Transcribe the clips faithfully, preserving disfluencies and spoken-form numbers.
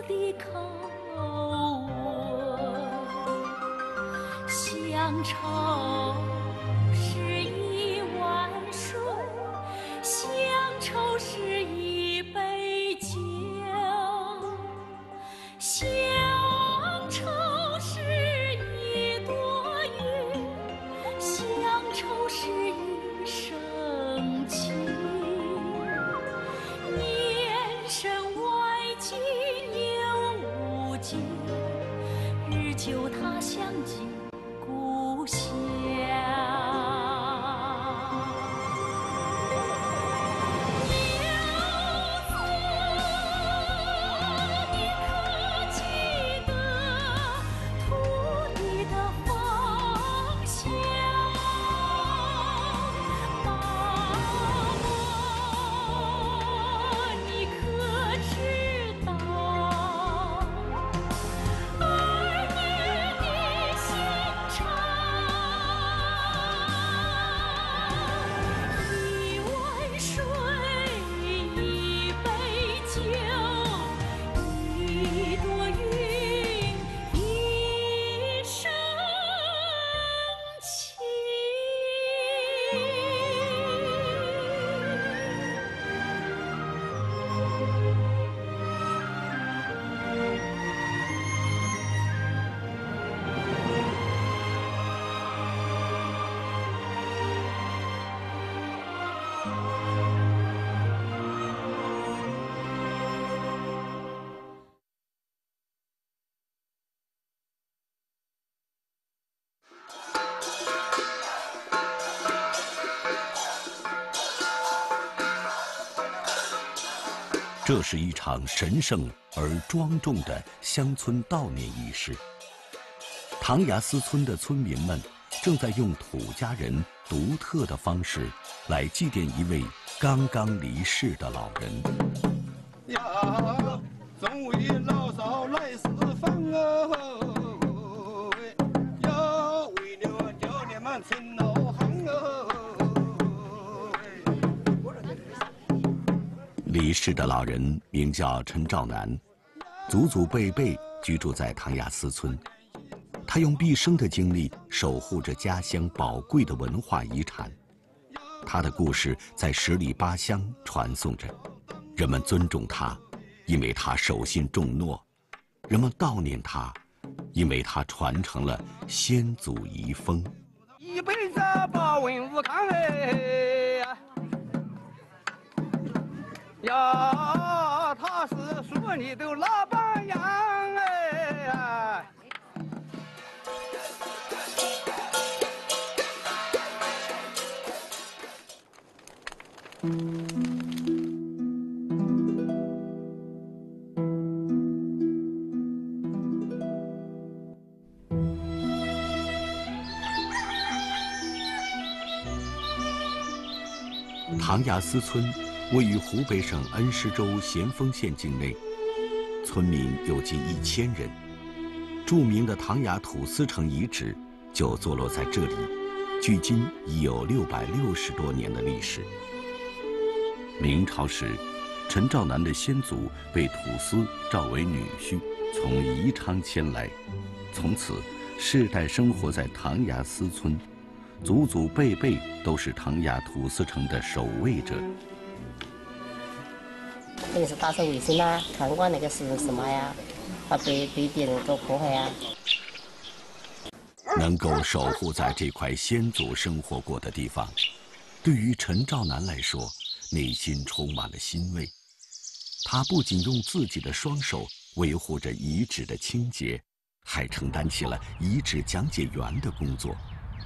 的口吻，乡愁是一碗水，乡愁是一杯酒，乡愁是一朵云，乡愁是一生情。年深外际有无尽，日久他乡近故乡。 这是一场神圣而庄重的乡村悼念仪式。唐崖寺村的村民们正在用土家人独特的方式来祭奠一位刚刚离世的老人。 呀，众位老少来四方哦，呀，为了叫你们亲老行哦。 离世的老人名叫陈兆南，祖祖辈辈居住在唐崖寺村。他用毕生的精力守护着家乡宝贵的文化遗产。他的故事在十里八乡传颂着，人们尊重他，因为他守信重诺；人们悼念他，因为他传承了先祖遗风。 一辈子把文物看哎呀，他是树里的老榜样哎。 唐崖寺村位于湖北省恩施州咸丰县境内，村民有近一千人。著名的唐崖土司城遗址就坐落在这里，距今已有六百六十多年的历史。明朝时，陈兆南的先祖被土司召为女婿，从宜昌迁来，从此世代生活在唐崖寺村，祖祖辈辈都是唐崖土司城的守卫者。 那个是打扫卫生啊，看管那个是什么呀，把被被别人搞破坏呀。 能够守护在这块先祖生活过的地方，对于陈兆南来说，内心充满了欣慰。他不仅用自己的双手维护着遗址的清洁，还承担起了遗址讲解员的工作。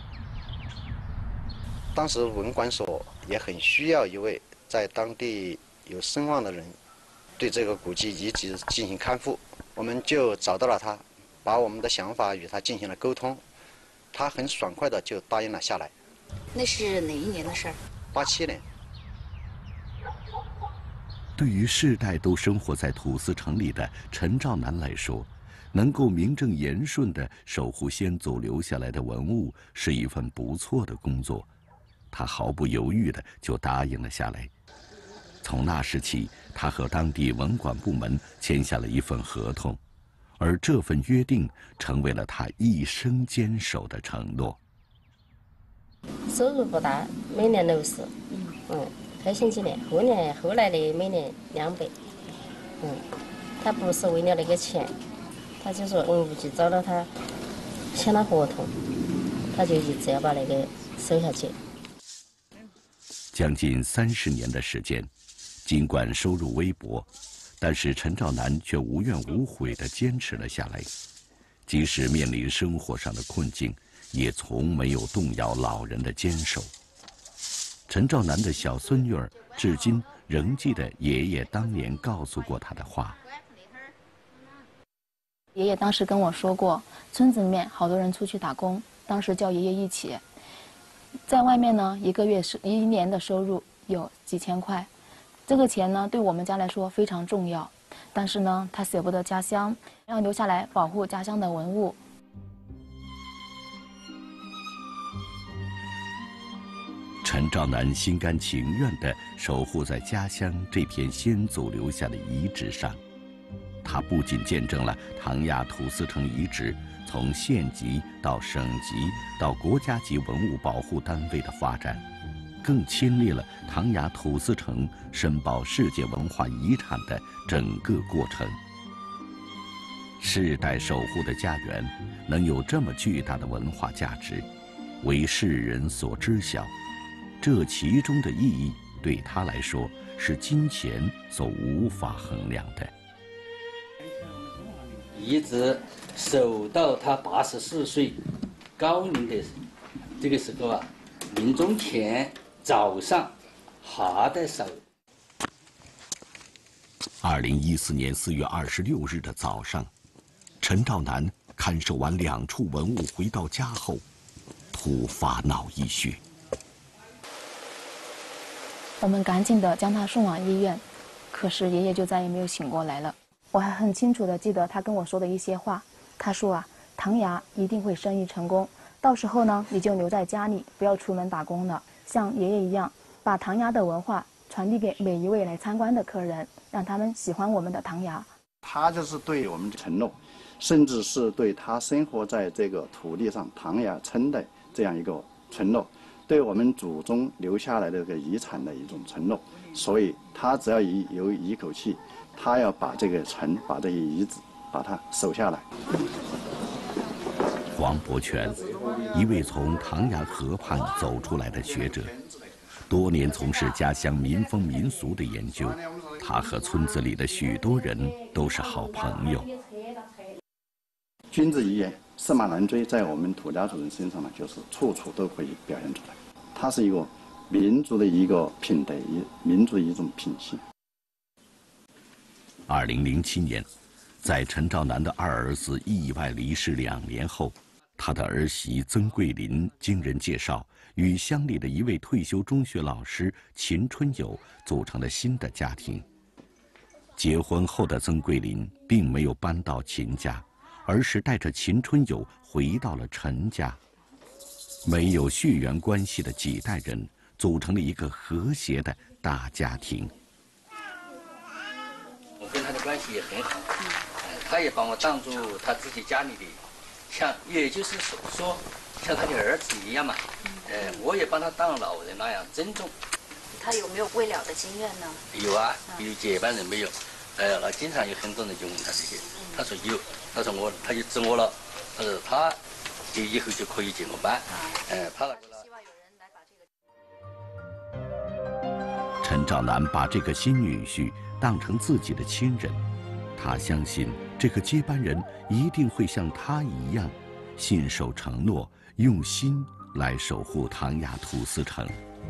当时文管所也很需要一位在当地有声望的人，对这个古迹遗址进行看护，我们就找到了他，把我们的想法与他进行了沟通，他很爽快的就答应了下来。 那是哪一年的事儿？ 八七年。 对于世代都生活在土司城里的陈兆南来说，能够名正言顺地守护先祖留下来的文物，是一份不错的工作。他毫不犹豫地就答应了下来。 从那时起，他和当地文管部门签下了一份合同，而这份约定成为了他一生坚守的承诺。 收入不大，每年六十，嗯，开心几年，后年后来的每年两百，嗯，他不是为了那个钱，他就说文物局找到他签了合同，他就一直要把那个收下去。 将近三十年的时间，尽管收入微薄，但是陈兆南却无怨无悔地坚持了下来，即使面临生活上的困境，也从没有动摇老人的坚守。陈兆南的小孙女儿至今仍记得爷爷当年告诉过她的话。 爷爷当时跟我说过，村子里面好多人出去打工，当时叫爷爷一起。在外面呢，一个月是一年的收入有几千块，这个钱呢对我们家来说非常重要。但是呢，他舍不得家乡，要留下来保护家乡的文物。 陈兆南心甘情愿地守护在家乡这片先祖留下的遗址上，他不仅见证了唐崖土司城遗址从县级到省级到国家级文物保护单位的发展，更亲历了唐崖土司城申报世界文化遗产的整个过程。世代守护的家园能有这么巨大的文化价值，为世人所知晓，这其中的意义对他来说是金钱所无法衡量的。 一直守到他八十四岁高龄的这个时候啊，临终前早上还在守。 二零一四年四月二十六日的早上，陈兆南看守完两处文物回到家后，突发脑溢血。 我们赶紧的将他送往医院，可是爷爷就再也没有醒过来了。我还很清楚的记得他跟我说的一些话，他说啊，唐崖一定会生意成功，到时候呢，你就留在家里，不要出门打工了，像爷爷一样，把唐崖的文化传递给每一位来参观的客人，让他们喜欢我们的唐崖。 他就是对我们的承诺，甚至是对他生活在这个土地上唐崖村的这样一个承诺，对我们祖宗留下来的这个遗产的一种承诺。所以他只要一有一口气，他要把这个城，把这些遗址，把它守下来。 黄伯全，一位从唐崖河畔走出来的学者，多年从事家乡民风民俗的研究，他和村子里的许多人都是好朋友。 君子一言，驷马难追，在我们土家族人身上呢，就是处处都可以表现出来。它是一个民族的一个品德，一民族的一种品性。 二零零七年，在陈兆南的二儿子意外离世两年后，他的儿媳曾桂林经人介绍，与乡里的一位退休中学老师秦春友组成了新的家庭。结婚后的曾桂林并没有搬到秦家，而是带着秦春友回到了陈家。没有血缘关系的几代人组成了一个和谐的大家庭。 我跟他的关系也很好，呃、他也把我当作他自己家里的，像也就是说说像他的儿子一样嘛，呃，我也把他当老人那样尊重。 他有没有未了的经愿呢？ 有啊，有接班人没有？呃，那经常有很多人就问他这些，他说有，他说我他就指我了，他说他就以后就可以接我班，呃，他那个了。 陈兆南把这个新女婿当成自己的亲人，他相信这个接班人一定会像他一样，信守承诺，用心来守护唐崖土司城。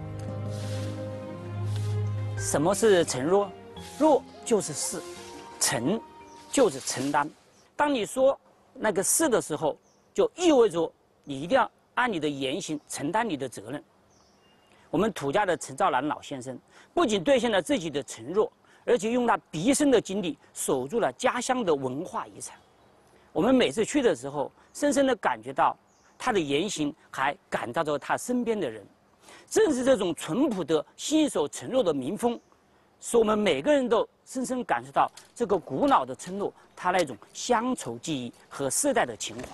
什么是承诺？诺就是事，承就是承担。当你说那个是的时候，就意味着你一定要按你的言行承担你的责任。我们土家的陈兆南老先生不仅兑现了自己的承诺，而且用他毕生的精力守住了家乡的文化遗产。我们每次去的时候，深深地感觉到他的言行，还感召着他身边的人。正是这种淳朴的信守承诺的民风， 使我们每个人都深深感受到这个古老的村落它那种乡愁记忆和世代的情怀。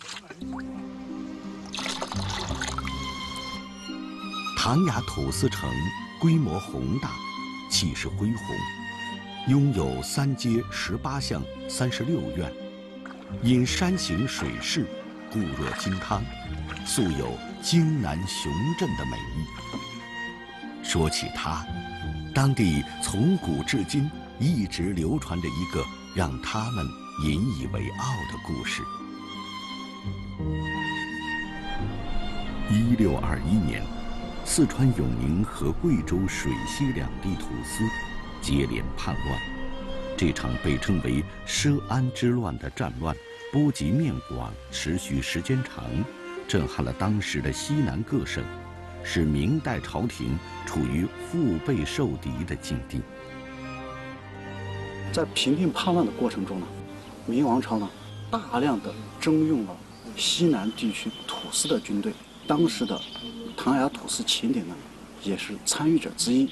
唐崖土司城规模宏大，气势恢宏，拥有三街十八巷三十六院，因山形水势，固若金汤，素有荆南雄镇的美誉。说起它，当地从古至今一直流传着一个让他们引以为傲的故事。一六二一年，四川永宁和贵州水西两地土司接连叛乱，这场被称为佘安之乱的战乱波及面广，持续时间长，震撼了当时的西南各省，使明代朝廷处于腹背受敌的境地。 在平定叛乱的过程中呢，明王朝呢大量的征用了西南地区土司的军队，当时的唐崖土司秦鼎呢也是参与者之一。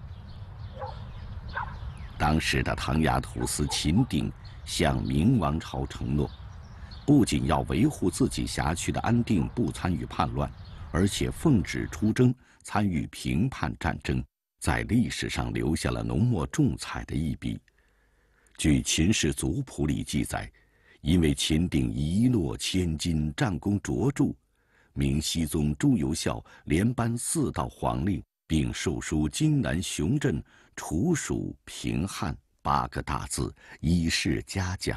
当时的唐崖土司秦鼎向明王朝承诺，不仅要维护自己辖区的安定，不参与叛乱，而且奉旨出征，参与平叛战争，在历史上留下了浓墨重彩的一笔。据《秦氏族谱》里记载，因为秦鼎一诺千金，战功卓著，明熹宗朱由校连颁四道皇令，并授书荆南雄镇除蜀平汉八个大字，以示嘉奖。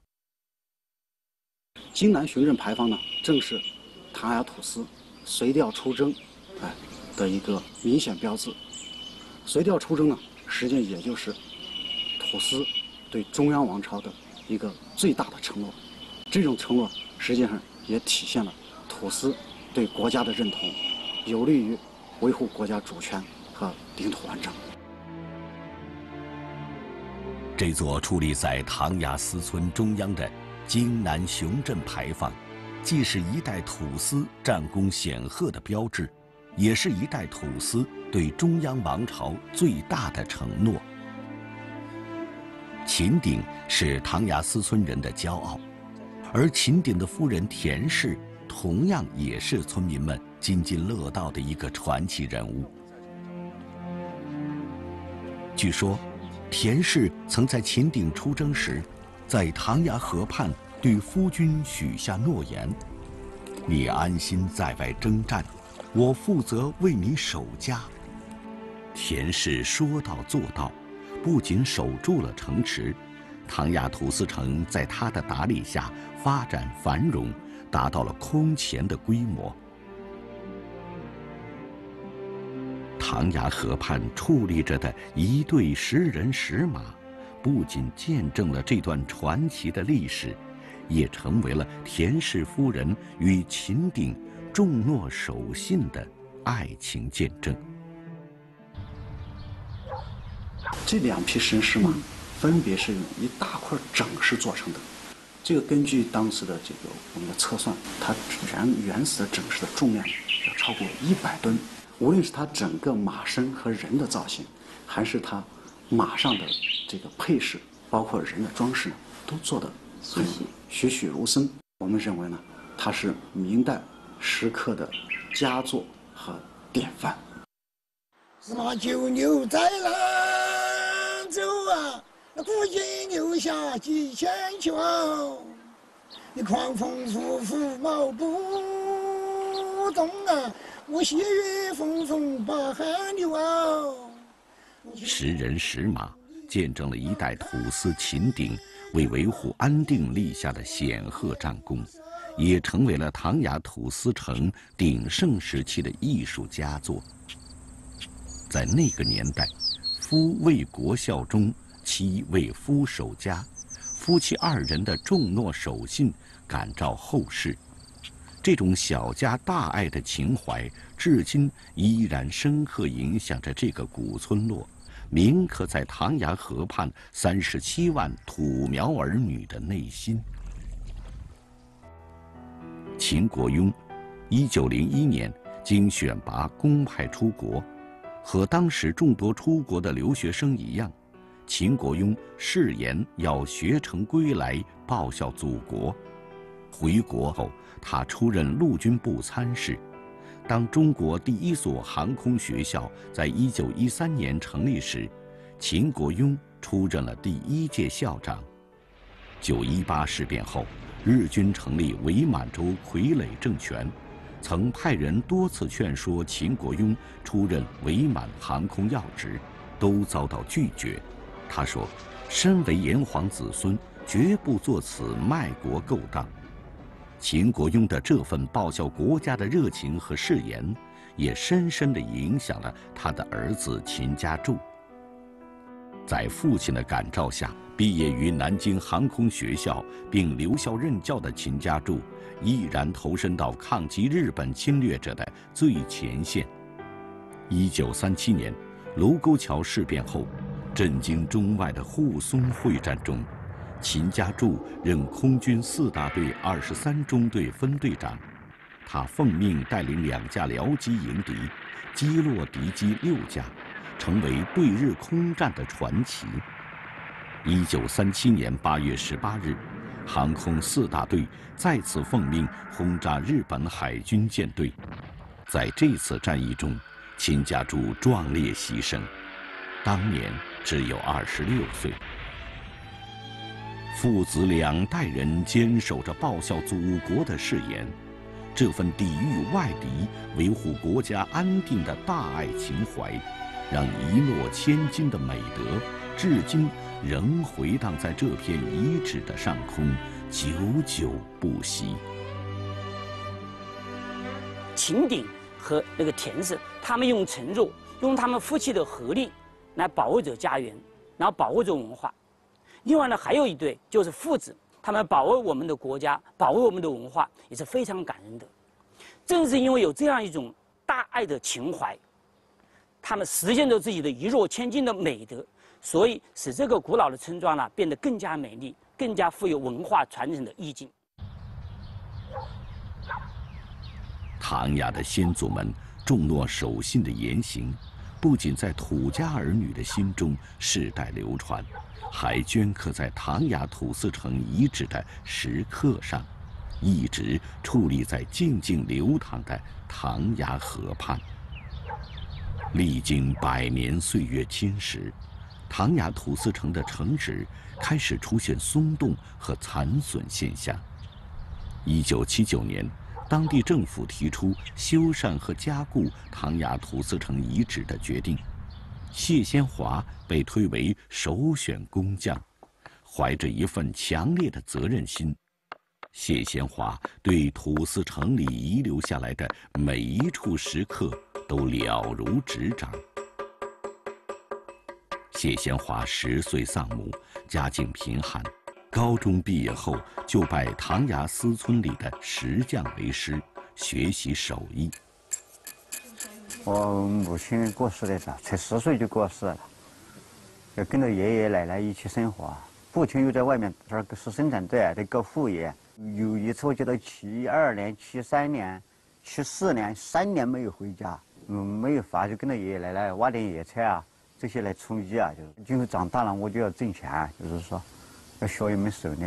荆南雄镇牌坊呢，正是唐崖土司随调出征，哎的一个明显标志。随调出征呢，实际也就是土司对中央王朝的一个最大的承诺。这种承诺实际上也体现了土司对国家的认同，有利于维护国家主权和领土完整。 这座矗立在唐崖司村中央的荆南雄镇牌坊，既是一代土司战功显赫的标志，也是一代土司对中央王朝最大的承诺。秦鼎是唐崖司村人的骄傲，而秦鼎的夫人田氏同样也是村民们津津乐道的一个传奇人物。据说，田氏曾在秦鼎出征时，在唐崖河畔对夫君许下诺言：“你安心在外征战，我负责为你守家。”田氏说到做到，不仅守住了城池，唐崖土司城在他的打理下发展繁荣，达到了空前的规模。唐崖河畔矗立着的一对石人石马，不仅见证了这段传奇的历史，也成为了田氏夫人与秦鼎重诺守信的爱情见证。 这两匹石人石马分别是用一大块整石做成的，这个根据当时的这个我们的测算，它原原始的整石的重量要超过一百吨。无论是它整个马身和人的造型，还是它马上的这个配饰，包括人的装饰呢，都做得很栩栩如生。我们认为呢，它是明代石刻的佳作和典范。 马九牛在兰州啊，那古今留下几千秋。你狂风呼呼毛不动啊，我细雨风风把汗流啊。 石人石马见证了一代土司秦鼎为维护安定立下的显赫战功，也成为了唐崖土司城鼎盛时期的艺术佳作。在那个年代，夫为国效忠，妻为夫守家，夫妻二人的重诺守信感召后世。这种小家大爱的情怀，至今依然深刻影响着这个古村落，铭刻在唐崖河畔三十七万土苗儿女的内心。秦国雍，一九零一年经选拔公派出国， 和当时众多出国的留学生一样，秦国庸誓言要学成归来，报效祖国。回国后，他出任陆军部参事。当中国第一所航空学校在一九一三年成立时，秦国庸出任了第一届校长。九一八事变后，日军成立伪满洲傀儡政权，曾派人多次劝说秦国庸出任伪满航空要职，都遭到拒绝。他说：“身为炎黄子孙，绝不做此卖国勾当。”秦国庸的这份报效国家的热情和誓言，也深深地影响了他的儿子秦家柱。在父亲的感召下，毕业于南京航空学校并留校任教的秦家柱，毅然投身到抗击日本侵略者的最前线。一九三七年，卢沟桥事变后，震惊中外的沪淞会战中，秦家柱任空军四大队二十三中队分队长，他奉命带领两架僚机迎敌，击落敌机六架，成为对日空战的传奇。一九三七年八月十八日，航空四大队再次奉命轰炸日本海军舰队。在这次战役中，秦家柱壮烈牺牲，当年只有二十六岁。父子两代人坚守着报效祖国的誓言，这份抵御外敌、维护国家安定的大爱情怀，让一诺千金的美德，至今仍回荡在这片遗址的上空，久久不息。 秦鼎和那个田氏，他们用承诺，用他们夫妻的合力来保卫着家园，然后保卫着文化。另外呢，还有一对就是父子，他们保卫我们的国家，保卫我们的文化，也是非常感人的。正是因为有这样一种大爱的情怀，他们实现着自己的一诺千金的美德，所以使这个古老的村庄呢变得更加美丽，更加富有文化传承的意境。 唐雅的先祖们重诺守信的言行，不仅在土家儿女的心中世代流传，还镌刻在唐雅土司城遗址的石刻上，一直矗立在静静流淌的唐雅河畔。历经百年岁月侵蚀，唐雅土司城的城址开始出现松动和残损现象。一九七九年，当地政府提出修缮和加固唐雅土司城遗址的决定，谢先华被推为首选工匠。怀着一份强烈的责任心，谢先华对土司城里遗留下来的每一处石刻都了如指掌。谢先华十岁丧母，家境贫寒，高中毕业后就拜唐崖司村里的石匠为师，学习手艺。 我母亲过世的时候，才十岁就过世了，要跟着爷爷奶奶一起生活。父亲又在外面这儿是生产队在搞副业。有一次我记得七二年、七三年、七四年三年没有回家，嗯，没有法就跟着爷爷奶奶挖点野菜啊，这些来充饥啊。就是今后长大了我就要挣钱，就是说要学一门手艺。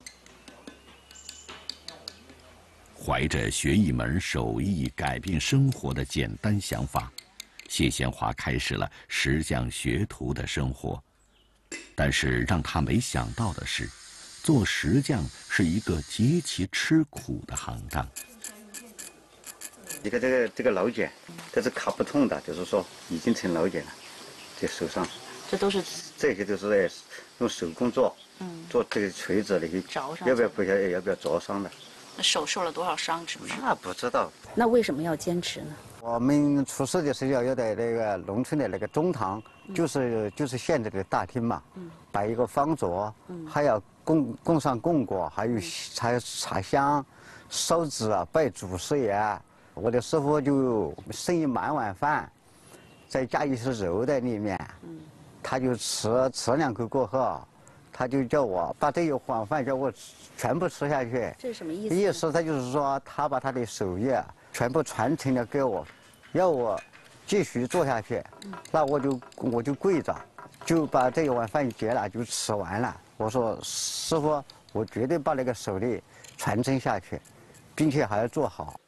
怀着学一门手艺改变生活的简单想法，谢先华开始了石匠学徒的生活。但是让他没想到的是，做石匠是一个极其吃苦的行当。 你看这个这个老茧，这是卡不痛的，就是说已经成老茧了，这手上。 这都是这些都是在用手工做，嗯，做这个锤子那些， 凿上， 要不要不晓得要不要凿伤的？ 那手受了多少伤，知不知道？ 那不知道。 那为什么要坚持呢？ 我们出事的时候要在那个农村的那个中堂，嗯、就是就是现在的大厅嘛，嗯、摆一个方桌，嗯、还要供供上供果，还有插插香、烧纸啊，拜祖师爷。我的师傅就剩一满碗饭，再加一些肉在里面，嗯、他就吃吃两口过后，他就叫我把这一碗饭叫我全部吃下去。 这是什么意思？ 意思他就是说，他把他的手艺全部传承了给我，要我继续做下去，那我就我就跪着，就把这一碗饭结了，就吃完了。我说师傅，我绝对把那个手艺传承下去，并且还要做好。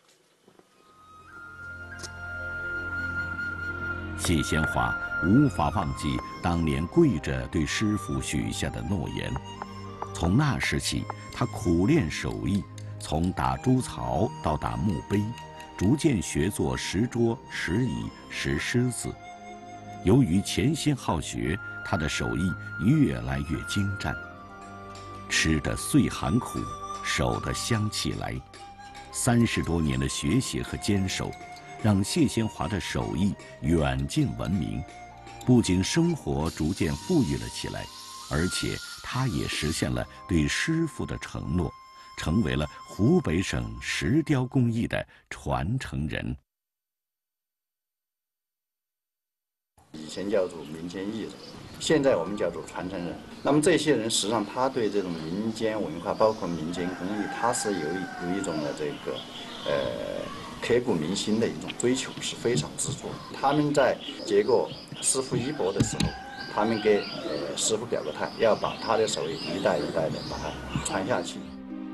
谢先华无法忘记当年跪着对师傅许下的诺言。从那时起，他苦练手艺，从打猪槽到打墓碑，逐渐学做石桌、石椅、石狮子。由于潜心好学，他的手艺越来越精湛。吃得岁寒苦，守得香气来。三十多年的学习和坚守，让谢先华的手艺远近闻名。不仅生活逐渐富裕了起来，而且他也实现了对师傅的承诺，成为了湖北省石雕工艺的传承人。 以前叫做民间艺人，现在我们叫做传承人。那么这些人实际上他对这种民间文化，包括民间工艺，他是有一有一种的这个呃刻骨铭心的一种追求，是非常执着。他们在接过师傅衣钵的时候，他们给呃师傅表个态，要把他的手艺一代一代的把它传下去。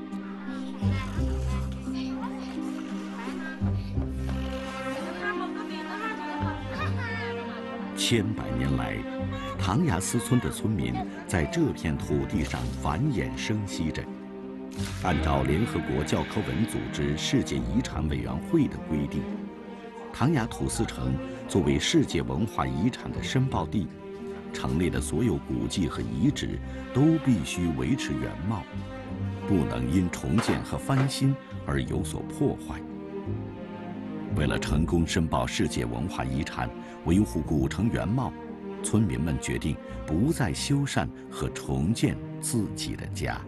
千百年来，唐崖寺村的村民在这片土地上繁衍生息着。按照联合国教科文组织世界遗产委员会的规定，唐崖土司城作为世界文化遗产的申报地，城内的所有古迹和遗址都必须维持原貌，不能因重建和翻新而有所破坏。为了成功申报世界文化遗产，维护古城原貌，村民们决定不再修缮和重建自己的家。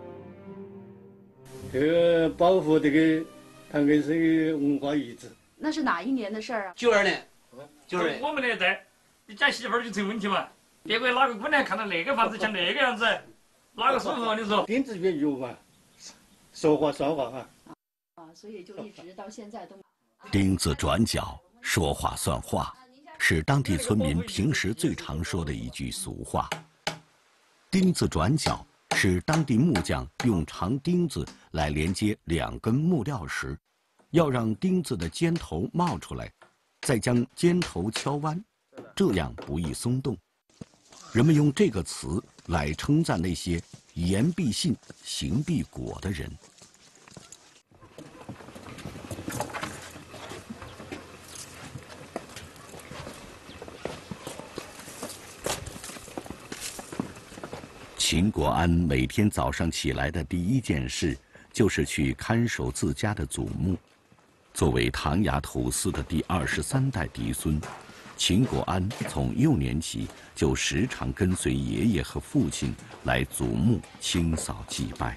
这个保护这个唐根生的文化遗址， 那是哪一年的事儿啊？ 九二年，九二年。 我们那代，你嫁媳妇儿就成问题嘛？别个哪个姑娘看到那个房子像那个样子，哪个舒服啊？你说？ 钉子也有嘛，说话算话啊。 啊，所以就一直到现在都。 钉子转角，说话算话，是当地村民平时最常说的一句俗话。钉子转角是当地木匠用长钉子来连接两根木料时，要让钉子的尖头冒出来，再将尖头敲弯，这样不易松动。人们用这个词来称赞那些言必信、行必果的人。秦国安每天早上起来的第一件事，就是去看守自家的祖墓。作为唐崖土司的第二十三代嫡孙，秦国安从幼年起就时常跟随爷爷和父亲来祖墓清扫祭拜。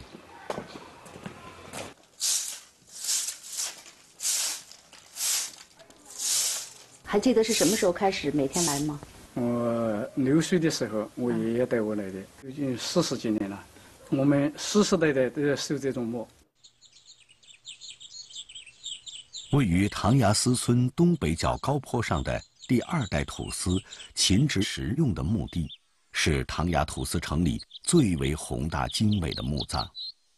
还记得是什么时候开始每天来吗？ 我六岁的时候，我爷爷带我来的，已经四十几年了。我们世世代代都在守这种墓。 位于唐崖司村东北角高坡上的第二代土司秦直实用的墓地，是唐崖土司城里最为宏大精美的墓葬。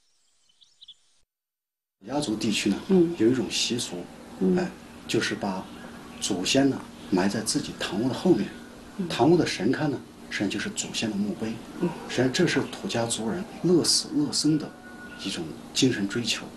崖族地区呢，嗯，有一种习俗，嗯、哎，就是把祖先呢埋在自己堂屋的后面。堂屋的神龛呢，实际上就是祖先的墓碑。嗯，实际上这是土家族人乐死乐生的一种精神追求。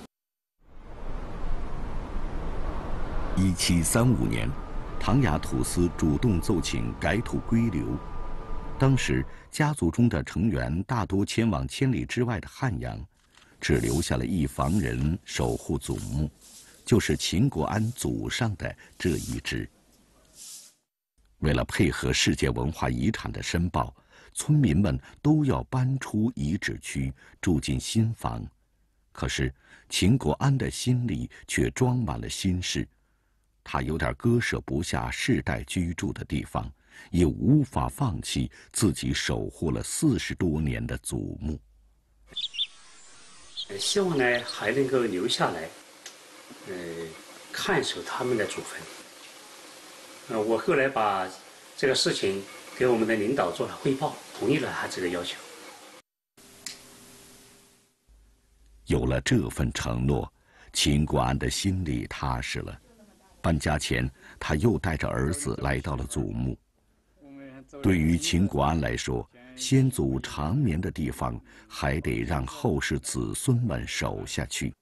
一七三五年，唐崖土司主动奏请改土归流。当时家族中的成员大多迁往千里之外的汉阳，只留下了一房人守护祖墓，就是秦国安祖上的这一支。为了配合世界文化遗产的申报，村民们都要搬出遗址区，住进新房。可是秦国安的心里却装满了心事，他有点割舍不下世代居住的地方，也无法放弃自己守护了四十多年的祖墓。 希望呢还能够留下来，呃，看守他们的祖坟。 呃，我后来把这个事情给我们的领导做了汇报，同意了他这个要求。 有了这份承诺，秦国安的心里踏实了。搬家前，他又带着儿子来到了祖墓。对于秦国安来说，先祖长眠的地方还得让后世子孙们守下去。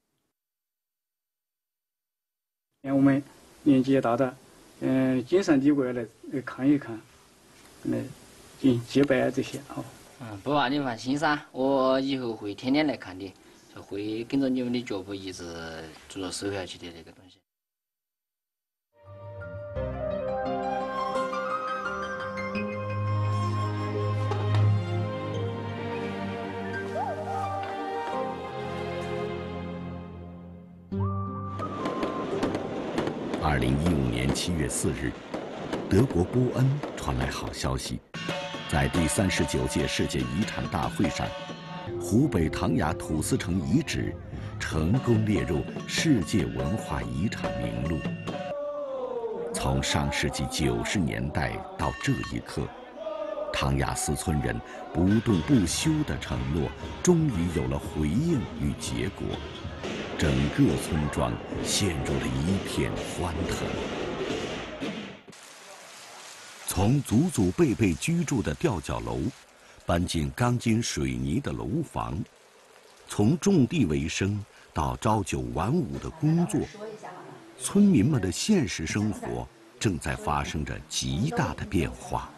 我们年纪也大的，嗯、呃，经常地过来来看一看，来进祭拜这些哦。 嗯，不怕你放心噻，我以后会天天来看的，就会跟着你们的脚步一直做着守下去的那个东西。 二零一五年七月四日，德国波恩传来好消息，在第三十九届世界遗产大会上，湖北唐崖土司城遗址成功列入世界文化遗产名录。从上世纪九十年代到这一刻，唐崖寺村人不动不休的承诺，终于有了回应与结果。整个村庄陷入了一片欢腾。从祖祖辈辈居住的吊脚楼，搬进钢筋水泥的楼房；从种地为生到朝九晚五的工作，村民们的现实生活正在发生着极大的变化。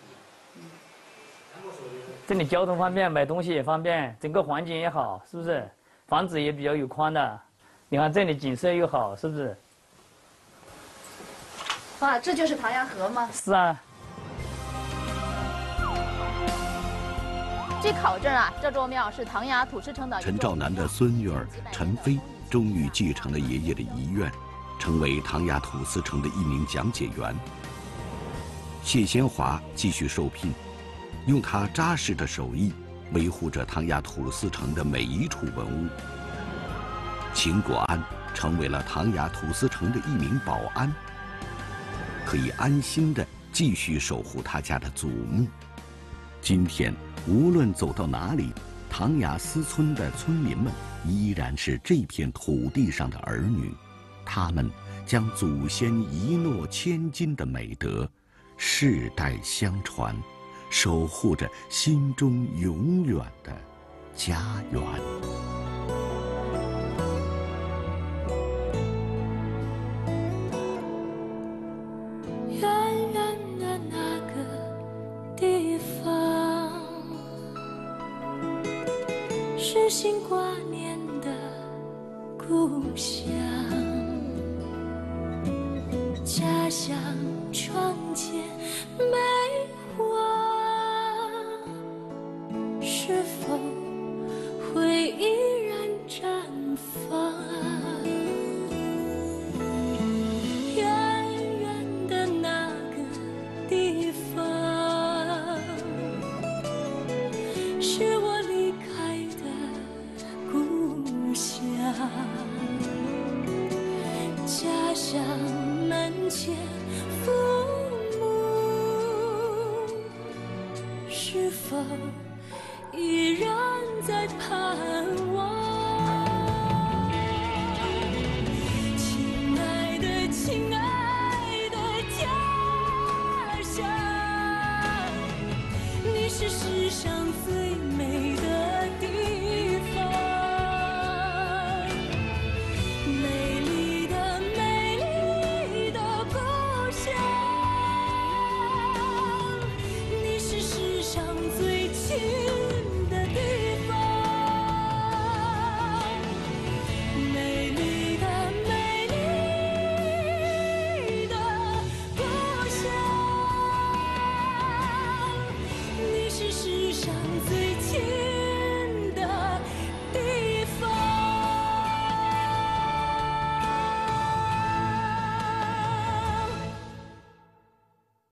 这里交通方便，买东西也方便，整个环境也好，是不是？房子也比较有宽的，你看这里景色又好，是不是？ 哇，这就是唐崖河吗？ 是啊。 据考证啊，这座庙是唐崖土司城的。 陈兆南的孙女儿陈飞终于继承了爷爷的遗愿，成为唐崖土司城的一名讲解员。谢先华继续受聘，用他扎实的手艺维护着唐崖土司城的每一处文物。秦国安成为了唐崖土司城的一名保安，可以安心地继续守护他家的祖墓。今天，无论走到哪里，唐崖司村的村民们依然是这片土地上的儿女，他们将祖先一诺千金的美德世代相传，守护着心中永远的家园。 远远的那个地方，是心挂念的故乡。家乡窗前梅花，是否会依然绽放？远远的那个地方，是我离开的故乡。家乡门前父母，是否依然在盼望？亲爱的，亲爱的家乡，你是世